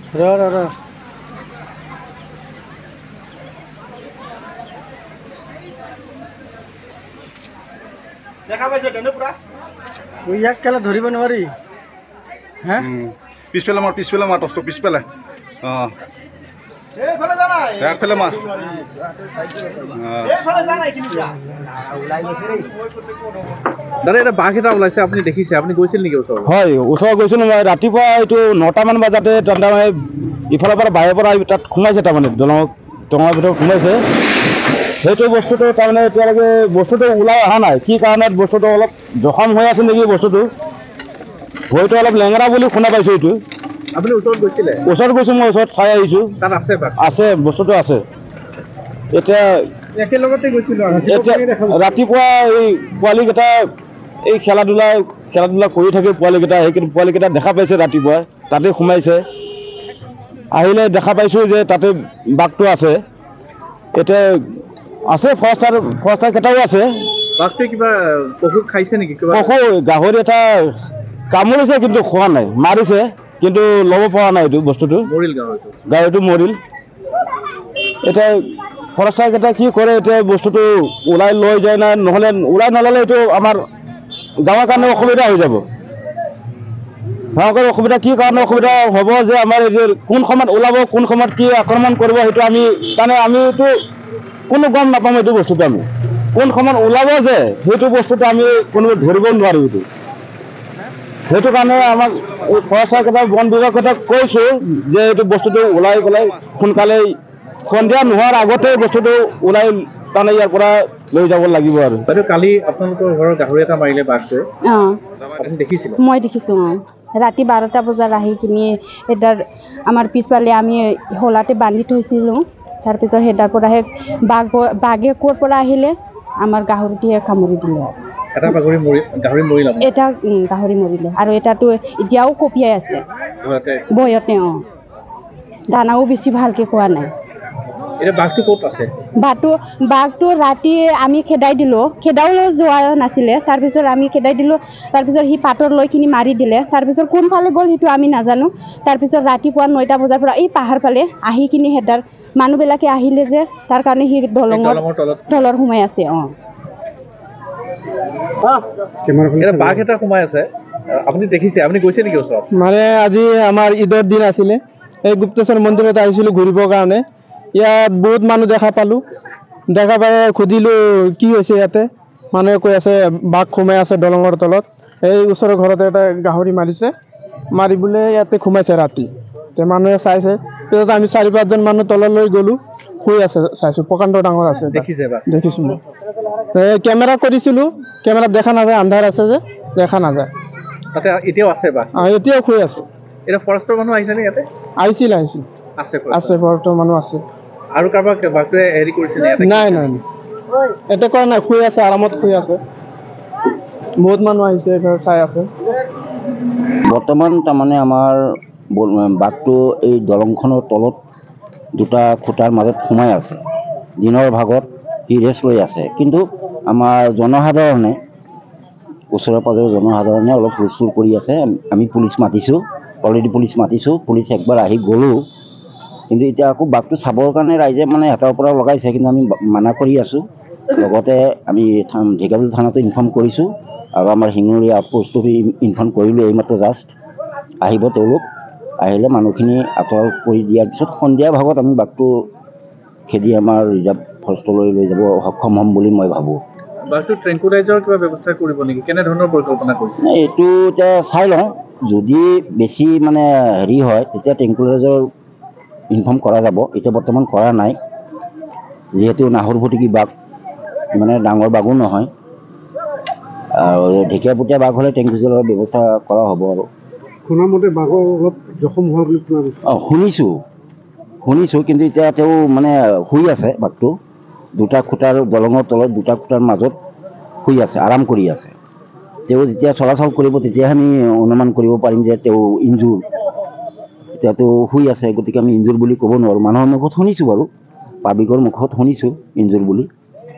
ৰ দেখা পাইছে তেনে পুৰা ইয়াক কেলা ধৰিব নোৱাৰি হে পিছফালে মাৰ টচটো পিছফালে অঁ এইফালে যা নাই একফালে মাৰ এইফালে যা নাই কিনিছা ওলাই গৈছে ৰে দাদা এটা বাঘ এটা ওলাইছে আপুনি দেখিছে আপুনি গৈছিল নেকি ওচৰত হয় ওচৰত গৈছিলোঁ মই ৰাতিপুৱা এইটো 9টামান বজাতে তাৰমানে ইফালৰ পৰা বাহিৰৰ পৰা তাত সোমাইছে তাৰমানে দলঙৰ ভিতৰত সোমাইছে সেইটো বস্তুটো তাৰমানে এতিয়ালৈকে বস্তুটো ওলাই অহা নাই কি কাৰণত বস্তুটো অলপ জখম হৈ আছে নেকি বস্তুটো হয়তো অলপ লেঙেৰা বুলি শুনা পাইছোঁ এইটো আপুনি ওচৰত গৈছিলে ওচৰত গৈছোঁ মই ওচৰত চাই আহিছোঁ তাত আছে বাঘ আছে বস্তুটো আছে এতিয়া একেলগতে গৈছিলোঁ এতিয়া ৰাতিপুৱা এই পোৱালীকেইটা এই খেলা ধূলা কৰি থাকে পোৱালীকেইটা সেইকেইটা পোৱালীকেইটা দেখা পাইছে ৰাতিপুৱা তাতে সোমাইছে আহিলে দেখা পাইছোঁ যে তাতে বাঘটো আছে এতিয়া আছে ফৰেষ্টাৰ কেইটাও আছে বাঘটোৱে কিবা পশু খাইছে নেকি কিবা পশু গাহৰি এটা কামুৰিছে কিন্তু খোৱা নাই মাৰিছে কিন্তু ল'ব পৰা নাই এইটো বস্তুটো মৰিল গাহৰিটো মৰিল এতিয়া ফৰেষ্টাৰ কেইটা কি কৰে এতিয়া বস্তুটো ওলাই লৈ যায় না নহ'লে ওলাই নল'লে এইটো আমাৰ গাঁৱৰ কাৰণে অসুবিধা হৈ যাব গাঁৱৰ অসুবিধা কি কাৰণে অসুবিধা হ'ব যে আমাৰ এই যে কোন সময়ত ওলাব কোন সময়ত কি আক্ৰমণ কৰিব সেইটো আমি তাৰমানে আমিতো কোনো গম নাপাম এইটো বস্তুটো আমি কোন সময়ত ওলাব যে সেইটো বস্তুটো আমি কোনো ধৰিব নোৱাৰোঁ এইটো সেইটো কাৰণে আমাক এই ফৰেষ্টাৰ কেইটা বন বিভাগ কেইটাক কৈছোঁ যে এইটো বস্তুটো ওলাই পেলাই সোনকালে সন্ধিয়া নোহোৱাৰ আগতে বস্তুটো ওলাই তাৰমানে ইয়াৰ পৰা লৈ যাব লাগিব আৰু বাইদেউ কালি আপোনালোকৰ ঘৰৰ গাহৰি এটা মাৰিলে বাঘটোৱে আপুনি দেখিছিলে মই দেখিছোঁ ৰাতি 12টা বজাত আহি কিনি এটাৰ আমাৰ পিছফালে আমি হোলাতে বান্ধি থৈছিলোঁ তাৰপিছত সেইটাৰ পৰাহে বাঘে ক'ৰ পৰা আহিলে আমাৰ গাহৰিটোৱে কামুৰি দিলে এটা গাহৰি মৰিল এটা গাহৰি মৰিলে আৰু এটাতো এতিয়াও কঁপিয়াই আছে ভয়তে দানাও বেছি ভালকৈ খোৱা নাই এতিয়া বাঘটো ক'ত আছে বাঘটো ৰাতি আমি খেদাই দিলোঁ খেদাও যোৱা নাছিলে তাৰপিছত আমি খেদাই দিলোঁ তাৰপিছত সি পাতৰ লৈ কিনি মাৰি দিলে তাৰপিছত কোনফালে গ'ল সেইটো আমি নাজানো তাৰপিছত ৰাতিপুৱা 9টা বজাৰ পৰা এই পাহাৰ ফালে আহি কিনি হেডাৰ মানুহবিলাকে আহিলে যে তাৰ কাৰণে সি দলঙৰ তলত সোমাই আছে বাঘ এটা সোমাই আছে আপুনি দেখিছে আপুনি গৈছে নেকি ওচৰত মানে আজি আমাৰ ঈদৰ দিন আছিলে এই গুপ্তেশ্বৰ মন্দিৰত আহিছিলোঁ ঘূৰিবৰ কাৰণে ইয়াত বহুত মানুহ দেখা পালোঁ দেখা পাই সুধিলোঁ কি হৈছে ইয়াতে মানুহে কৈ আছে বাঘ সোমাই আছে দলঙৰ তলত এই ওচৰৰ ঘৰতে এটা গাহৰি মাৰি বোলে ইয়াতে সোমাইছে ৰাতি তে মানুহে চাইছে পিছত আমি 4-5জন মানুহ তললৈ গ'লোঁ শুই আছে চাইছোঁ প্ৰকাণ্ড ডাঙৰ আছে দেখিছোঁ মই কেমেৰা কৰিছিলোঁ কেমেৰাত দেখা নাযায় আন্ধাৰ আছে যে দেখা নাযায় তাতে এতিয়াও আছে বাঘ এতিয়াও শুই আছে এতিয়া ফৰেষ্টৰ মানুহ আহিছেনে ইয়াতে আহিছিল আছে ফৰেষ্টৰ মানুহ আছে আৰু কাৰোবাক বাঘটোৱে হেৰি কৰিছে নাই এতে কৰা নাই শুই আছে আৰামত শুই আছে বহুত মানুহ আহিছে চাই আছে বৰ্তমান তাৰমানে আমাৰ বাঘটো এই দলংখনৰ তলত দুটা খুঁটাৰ মাজত সোমাই আছে দিনৰ ভাগত সি ৰেষ্ট লৈ আছে কিন্তু আমাৰ জনসাধাৰণে ওচৰে পাজৰে জনসাধাৰণে অলপ হুলস্থুল কৰি আছে আমি পুলিচ মাতিছোঁ অলৰেডি পুলিচ একবাৰ আহি গ'লোঁ কিন্তু এতিয়া আকৌ বাঘটো চাবৰ কাৰণে ৰাইজে মানে হাতৰ পৰা লগাইছে কিন্তু আমি মানা কৰি আছোঁ লগতে আমি ঢেকিয়াজুলি থানাতো ইনফৰ্ম কৰিছোঁ আৰু আমাৰ শিঙুৰীয়া আউটপোষ্টটো ইনফৰ্ম কৰিলোঁ এইমাত্ৰ জাষ্ট আহিব তেওঁলোক আহিলে মানুহখিনি আঁতৰ কৰি দিয়াৰ পিছত সন্ধিয়া ভাগত আমি বাঘটো খেদি আমাৰ ৰিজাৰ্ভ ফৰেষ্টলৈ লৈ যাব সক্ষম হ'ম বুলি মই ভাবোঁ বাঘটো ট্ৰেংকুলাইজৰ কিবা ব্যৱস্থা কৰিব নেকি কেনেধৰণৰ পৰিকল্পনা কৰিছে এইটো এতিয়া চাই লওঁ যদি বেছি মানে হেৰি হয় তেতিয়া ট্ৰেংকুলাইজৰ ইনফৰ্ম কৰা যাব এতিয়া বৰ্তমান কৰা নাই যিহেতু নাহৰফুটুকী বাঘ মানে ডাঙৰ বাঘো নহয় আৰু ঢেকীয়াপতীয়া বাঘ হ'লে ট্ৰেংকুলাইজৰ ব্যৱস্থা কৰা হ'ব আৰু শুনামতে বাঘৰ অলপ জখম হোৱা বুলি শুনিছোঁ কিন্তু এতিয়া তেওঁ মানে শুই আছে বাঘটো দুটা খুঁটাৰ দলঙৰ তলত দুটা খুঁটাৰ মাজত শুই আছে আৰাম কৰি আছে তেওঁ যেতিয়া চলাচল কৰিব তেতিয়াহে আমি অনুমান কৰিব পাৰিম যে তেওঁ ইনজুৰ এতিয়াতো শুই আছে গতিকে আমি ইনজুৰ বুলি ক'ব নোৱাৰোঁ মানুহৰ মুখত শুনিছোঁ বাৰু পাব্লিকৰ মুখত শুনিছোঁ ইনজুৰ বুলি